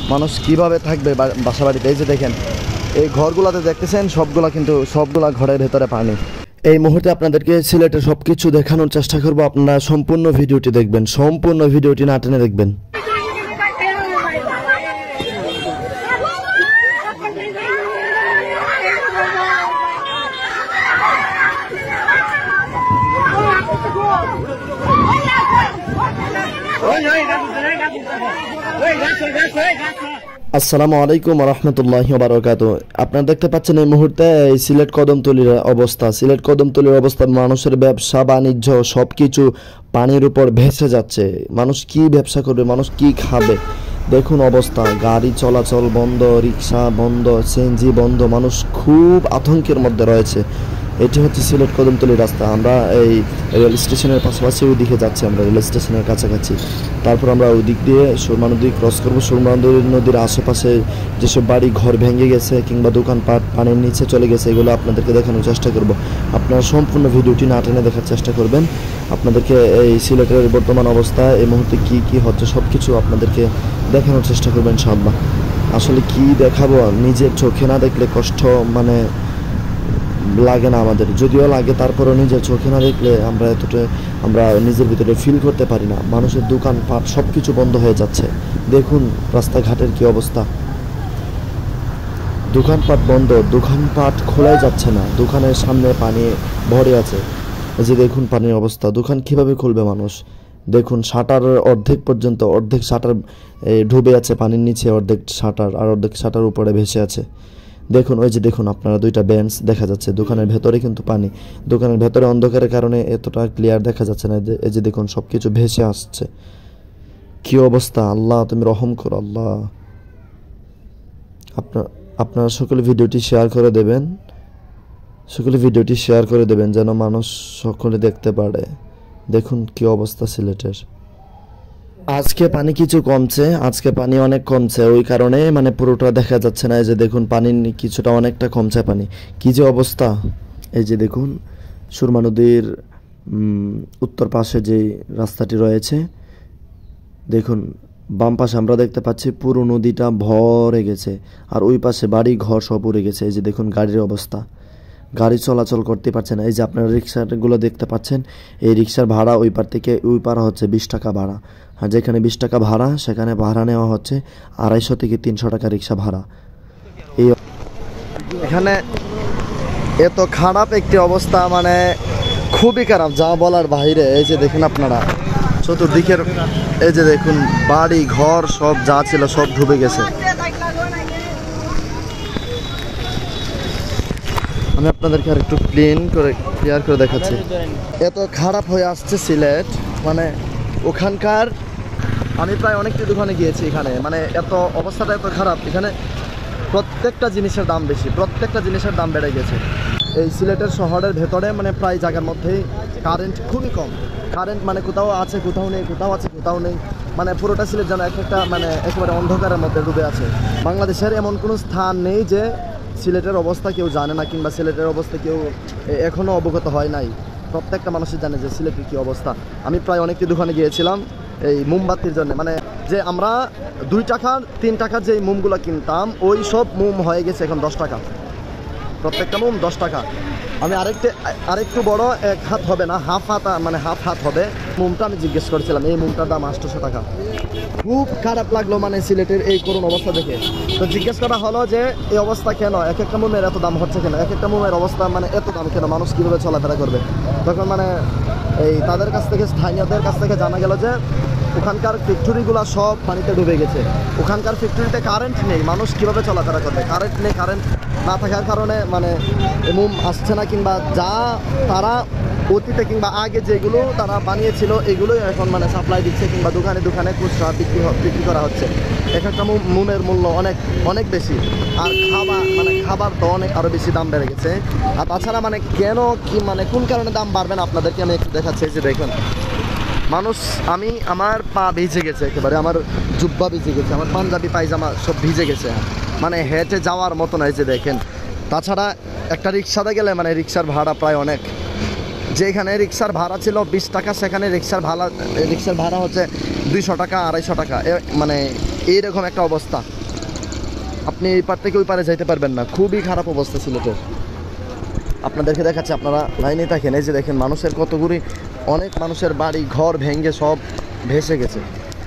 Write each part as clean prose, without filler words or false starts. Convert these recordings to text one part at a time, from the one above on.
মানুষ কিভাবে থাকবে বাসা বাড়িতে? এই যে দেখেন এই ঘরগুলোতে দেখতেছেন সবগুলা ঘরের ভেতরে পানি। এই মুহূর্তে আপনাদেরকে সিলেটের সব কিছু দেখানোর চেষ্টা করবো। আপনারা সম্পূর্ণ ভিডিওটি দেখবেন, সম্পূর্ণ ভিডিওটি না টেনে দেখবেন। আসসালামু আলাইকুম রহমতুল্লাহি ওয়া বারাকাতুহু। আপনারা দেখতে পাচ্ছেন এই মুহূর্তে এই সিলেট কদমতলীর অবস্থা। সিলেট কদমতলীর অবস্থা, মানুষের ব্যবসা বাণিজ্য সবকিছু পানির উপর ভেসে যাচ্ছে। মানুষ কি ব্যবসা করবে, মানুষ কি খাবে? দেখুন অবস্থা, গাড়ি চলাচল বন্ধ, রিক্সা বন্ধ, সিএনজি বন্ধ। মানুষ খুব আতঙ্কের মধ্যে রয়েছে। এটি হচ্ছে সিলেট কদমতলী রাস্তা। আমরা এই রেল স্টেশনের পাশাপাশি ওই দিকে যাচ্ছি, আমরা রেল স্টেশনের কাছাকাছি। তারপর আমরা ওই দিক দিয়ে সুরমা নদী ক্রস করবো। সুরমা নদীর আশেপাশে যেসব বাড়ি ঘর ভেঙে গেছে কিংবা দোকানপাট পানির নিচে চলে গেছে, এগুলো আপনাদেরকে দেখানোর চেষ্টা করব। আপনারা সম্পূর্ণ ভিডিওটি না টেনে দেখার চেষ্টা করবেন। আপনাদেরকে এই সিলেটের বর্তমান অবস্থা, এই মুহূর্তে কি কি হচ্ছে সব কিছু আপনাদেরকে দেখানোর চেষ্টা করবেন ইনশাআল্লাহ। আসলে কি দেখাবো, নিজের চোখে না দেখলে কষ্ট লাগে না আমাদের, যদিও লাগে, তারপরও নিজের চোখে না দেখলে আমরা নিজের ভিতরে ফিল করতে পারি না। মানুষের দোকানপাট সব কিছু বন্ধ হয়ে যাচ্ছে। দেখুন রাস্তাঘাটের কি অবস্থা, দোকানপাট বন্ধ, দোকানপাট খোলাই যাচ্ছে না, দোকানের সামনে পানি ভরে আছে। এই যে দেখুন পানির অবস্থা, দোকান কিভাবে খুলবে মানুষ? দেখুন শাটার অর্ধেক পর্যন্ত, অর্ধেক শাটার ডুবে আছে পানির নিচে, অর্ধেক শাটার আর অর্ধেক শাটার উপরে ভেসে আছে। দেখুন ওই যে দেখুন আপনারা দুইটা বেঞ্চ দেখা যাচ্ছে, দোকানের ভেতরে কিন্তু পানি, দোকানের ভেতরে অন্ধকারের কারণে এতটা ক্লিয়ার দেখা যাচ্ছে না। এই যে দেখুন সবকিছু ভেসে আসছে, কি অবস্থা! আল্লাহ তুমি রহম করো আল্লাহ। আপনারা সকলে ভিডিওটি শেয়ার করে দেবেন, যেন মানুষ সকলে দেখতে পারে। দেখুন কি অবস্থা সিলেটের। আজকে পানি কিছু কমছে, আজকে পানি অনেক কমছে, ওই কারণে মানে পুরোটা দেখা যাচ্ছে না। এই যে দেখুন পানি কিছুটা অনেকটা কমছে পানি। কি যে অবস্থা! এই যে দেখুন সুরমা নদীর উত্তর পাশে যে রাস্তাটি রয়েছে, দেখুন বাম পাশে আমরা দেখতে পাচ্ছি পুরো নদীটা ভরে গেছে, আর ওই পাশে বাড়ি ঘর সব উড়ে গেছে। এই যে দেখুন গাড়ির অবস্থা, গাড়ি চলাচল করতে পারছে না। এই যে আপনারা রিক্সাগুলো দেখতে পাচ্ছেন, এই রিক্সার ভাড়া ওই পার থেকে ওই পার হচ্ছে 20 টাকা ভাড়া, আর যেখানে 20 টাকা ভাড়া সেখানে ভাড়া নেওয়া হচ্ছে 250 থেকে 300 টাকা রিক্সা ভাড়া। এই এখানে এত খারাপ একটি অবস্থা, মানে খুবই খারাপ, যা বলার বাইরে। এই যে দেখুন আপনারা চতুর্দিকের, এই যে দেখুন বাড়ি ঘর সব যা ছিল সব ডুবে গেছে। আমি আপনাদেরকে আর একটু ক্লিয়ার করে দেখাচ্ছি। এত খারাপ হয়ে আসছে সিলেট, মানে ওখানকার আমি প্রায় অনেকটি দোকানে গিয়েছি, এখানে মানে এত অবস্থাটা এত খারাপ। এখানে প্রত্যেকটা জিনিসের দাম বেশি, প্রত্যেকটা জিনিসের দাম বেড়ে গেছে। এই সিলেটের শহরের ভেতরে মানে প্রায় জায়গার মধ্যেই কারেন্ট খুবই কম। কারেন্ট মানে কোথাও আছে কোথাও নেই, কোথাও আছে কোথাও নেই, মানে পুরোটা সিলেট যেন একটা মানে একেবারে অন্ধকারের মধ্যে ডুবে আছে। বাংলাদেশের এমন কোনো স্থান নেই যে সিলেটের অবস্থা কেউ জানে না, কিংবা সিলেটের অবস্থা কেউ এখনও অবগত হয় নাই। প্রত্যেকটা মানুষই জানে যে সিলেটের কী অবস্থা। আমি প্রায় অনেকটি দোকানে গিয়েছিলাম এই মোমবাতির জন্য, মানে যে আমরা 2 টাকার 3 টাকার যে মোমগুলো কিনতাম, ওই সব মোম হয়ে গেছে এখন 10 টাকা, প্রত্যেকটা মোম 10 টাকা। আমি আরেকটু বড় 1 হাত হবে না, হাফ হাত হবে মোমটা। আমি জিজ্ঞেস করেছিলাম, এই মোমটার দাম 800 টাকা। খুব খারাপ লাগলো মানে সিলেটের এই করুণ অবস্থা দেখে। তো জিজ্ঞেস করা হলো যে এই অবস্থা কেন, এক একটা মোমের এত দাম হচ্ছে কেন, এক একটা মোমের অবস্থা মানে এত দাম কেন, মানুষ কীভাবে চলাফেরা করবে? তখন মানে এই তাদের কাছ থেকে, স্থানীয়দের কাছ থেকে জানা গেল যে ওখানকার ফ্যাক্টরিগুলো সব পানিতে ডুবে গেছে। ওখানকার ফ্যাক্টরিতে কারেন্ট নেই, মানুষ কীভাবে চলাফেরা করবে? কারেন্ট নেই, কারেন্ট না থাকার কারণে মানে মোম আসছে না, কিংবা যা তারা অতীতে কিংবা আগে যেগুলো তারা বানিয়েছিল এগুলোই এখন মানে সাপ্লাই দিচ্ছে, কিংবা দোকানে দোকানে খুচরা বিক্রি করা হচ্ছে। এক একটা মোমের মূল্য অনেক বেশি, আর খাবার তো অনেক আরও বেশি দাম বেড়ে গেছে। আর তাছাড়া মানে কেন কি মানে কোন কারণে দাম বাড়বে না আপনাদেরকে আমি একটু দেখাচ্ছি। যে দেখুন মানুষ, আমার পা ভিজে গেছে একেবারে, আমার জুব্বা ভিজে গেছে, আমার পাঞ্জাবি পায়জামা সব ভিজে গেছে, মানে হেঁটে যাওয়ার মতো নয়। যে দেখেন, তাছাড়া একটা রিক্সাতে গেলে মানে রিক্সার ভাড়া প্রায় অনেক। যেখানে রিক্সার ভাড়া ছিল 20 টাকা, সেখানে রিক্সার ভাড়া হচ্ছে 200 টাকা 250 টাকা। মানে এইরকম একটা অবস্থা, আপনি এই পার থেকে ওই পারে যাইতে পারবেন না, খুবই খারাপ অবস্থা সিলেটের। আপনাদেরকে দেখাচ্ছে, আপনারা লাইনে থাকেন। এই যে দেখেন মানুষের কতগুলি, অনেক মানুষের বাড়ি ঘর ভেঙে সব ভেসে গেছে।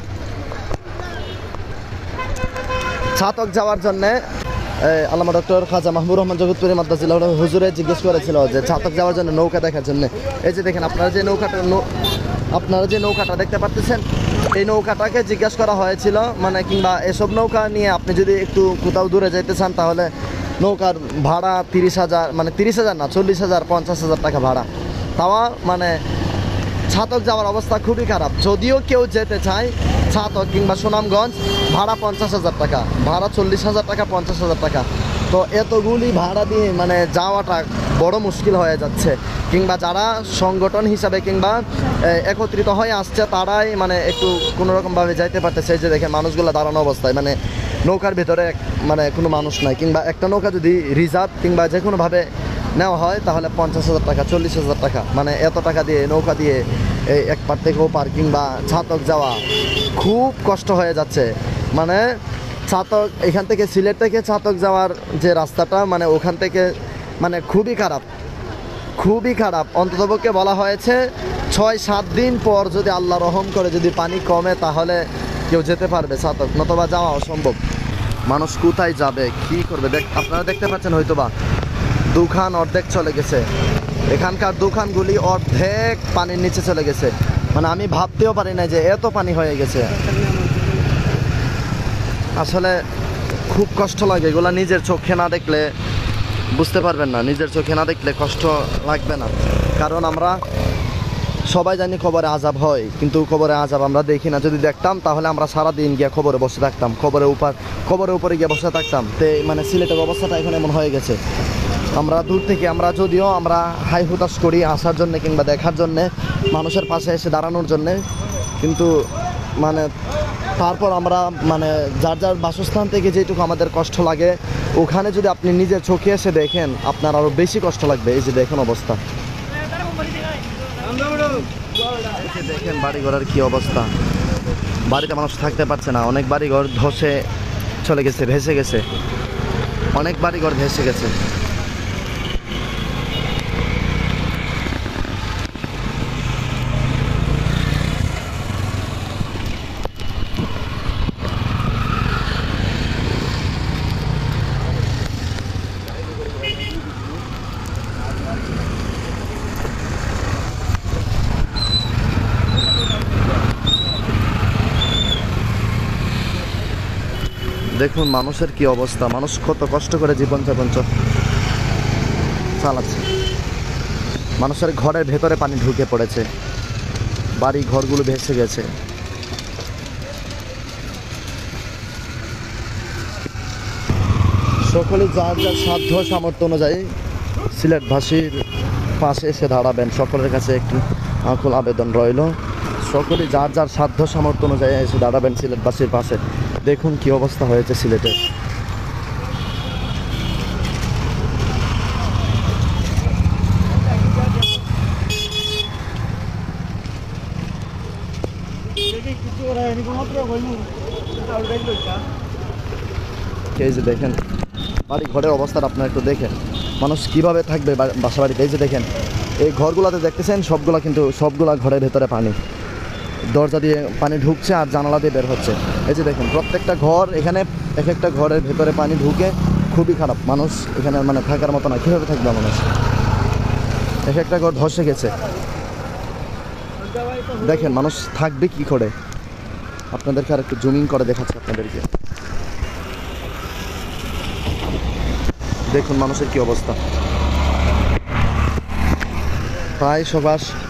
ছাতক যাওয়ার জন্যে আল্লামা ডক্টর খাজা মাহবুর রহমান জগৎপুরি মাদ্রাসিল্লাহ হুজুরে জিজ্ঞেস করেছিল যে ছাতক যাওয়ার জন্য নৌকা দেখার জন্য। এই যে দেখেন আপনারা যে নৌকাটা দেখতে পাচ্ছেন, এই নৌকাটাকে জিজ্ঞেস করা হয়েছিল, মানে কিংবা এসব নৌকা নিয়ে আপনি যদি একটু কোথাও দূরে যেতে চান তাহলে নৌকার ভাড়া 30,000, মানে 30,000 না, 40,000 50,000 টাকা ভাড়া। তাও মানে ছাতক যাওয়ার অবস্থা খুবই খারাপ। যদিও কেউ যেতে চায় ছাতক কিংবা সুনামগঞ্জ, ভাড়া 50,000 টাকা, ভাড়া 40,000 টাকা, 50,000 টাকা। তো এতগুলি ভাড়া দিয়ে মানে যাওয়াটা বড় মুশকিল হয়ে যাচ্ছে। কিংবা যারা সংগঠন হিসাবে কিংবা একত্রিত হয়ে আসছে তারাই মানে একটু কোনোরকমভাবে যাইতে পারতেছে। এই যে দেখেন মানুষগুলো দাঁড়ানো অবস্থায়, মানে নৌকার ভিতরে মানে কোনো মানুষ নাই। কিংবা একটা নৌকা যদি রিজার্ভ কিংবা যে কোনোভাবে নেওয়া হয় তাহলে 50,000 টাকা, 40,000 টাকা, মানে এত টাকা দিয়ে নৌকা দিয়ে এই এক পার থেকে ও পার কিংবা ছাতক যাওয়া খুব কষ্ট হয়ে যাচ্ছে। মানে ছাতক এখান থেকে সিলেট থেকে ছাতক যাওয়ার যে রাস্তাটা, মানে ওখান থেকে মানে খুবই খারাপ, খুবই খারাপ। অন্ততপক্ষে বলা হয়েছে 6-7 দিন পর যদি আল্লাহ রহম করে যদি পানি কমে তাহলে কেউ যেতে পারবে ছাতক, নতবা যাওয়া অসম্ভব। মানুষ কোথায় যাবে, কি করবে? আপনারা দেখতে পাচ্ছেন হয়তোবা দোকান অর্ধেক চলে গেছে, এখানকার দোকানগুলি অর্ধেক পানির নিচে চলে গেছে। মানে আমি ভাবতেও পারি না যে এত পানি হয়ে গেছে। আসলে খুব কষ্ট লাগে, এগুলা নিজের চোখে না দেখলে বুঝতে পারবেন না, নিজের চোখে না দেখলে কষ্ট লাগবে না। কারণ আমরা সবাই জানি খবরে আজাব হয়, কিন্তু খবরে আজাব আমরা দেখি না। যদি দেখতাম তাহলে আমরা সারাদিন গিয়ে খবরে বসে থাকতাম, খবরের উপরে গিয়ে বসে থাকতাম। তে মানে সিলেটের অবস্থাটা এখন এমন হয়ে গেছে। আমরা দূর থেকে যদিও আমরা হাই হুতাশ করি আসার জন্য কিংবা দেখার জন্যে, মানুষের পাশে এসে দাঁড়ানোর জন্যে, কিন্তু মানে তারপর আমরা মানে যার যার বাসস্থান থেকে যেটুকু আমাদের কষ্ট লাগে, ওখানে যদি আপনি নিজের চোখে এসে দেখেন আপনার আরও বেশি কষ্ট লাগবে। এই যে দেখেন অবস্থা, দেখেন বাড়িঘরের কি অবস্থা, বাড়িতে মানুষ থাকতে পারছে না। অনেক বাড়িঘর ধসে চলে গেছে, ভেসে গেছে, অনেক বাড়িঘর ভেসে গেছে। দেখুন মানুষের কি অবস্থা, মানুষ কত কষ্ট করে জীবনযাপন চালাচ্ছে। মানুষের ঘরের ভেতরে পানি ঢুকে পড়েছে, বাড়ি ঘরগুলো ভেসে গেছে। সকলে যার যার সাধ্য সামর্থ্য অনুযায়ী সিলেটবাসীর পাশে এসে দাঁড়াবেন। সকলের কাছে একটি আকুল আবেদন রইল, সকলে যার যার সাধ্য সামর্থ্য অনুযায়ী এসে দাঁড়াবেন সিলেটবাসীর পাশে। দেখুন কি অবস্থা হয়েছে সিলেটে। এই যে দেখেন বাড়ি ঘরের অবস্থাটা আপনারা একটু দেখেন, মানুষ কিভাবে থাকবে বাসা বাড়িতে। এই যে দেখেন এই ঘরগুলোতে দেখতেছেন সবগুলা ঘরের ভেতরে পানি, দরজা দিয়ে পানি ঢুকছে আর জানালা দিয়ে বের হচ্ছে। এই যে দেখুন প্রত্যেকটা ঘর, এখানে এক একটা ঘরের ভেতরে পানি ঢুকে খুবই খারাপ। মানুষ এখানে মানে থাকার মতো না, কীভাবে থাকবে মানুষ? এক একটা ঘর ধসে গেছে, দেখেন মানুষ থাকবে কি করে। আপনাদেরকে আর একটু জুমিং করে দেখাচ্ছি আপনাদেরকে, দেখুন মানুষের কি অবস্থা। প্রায়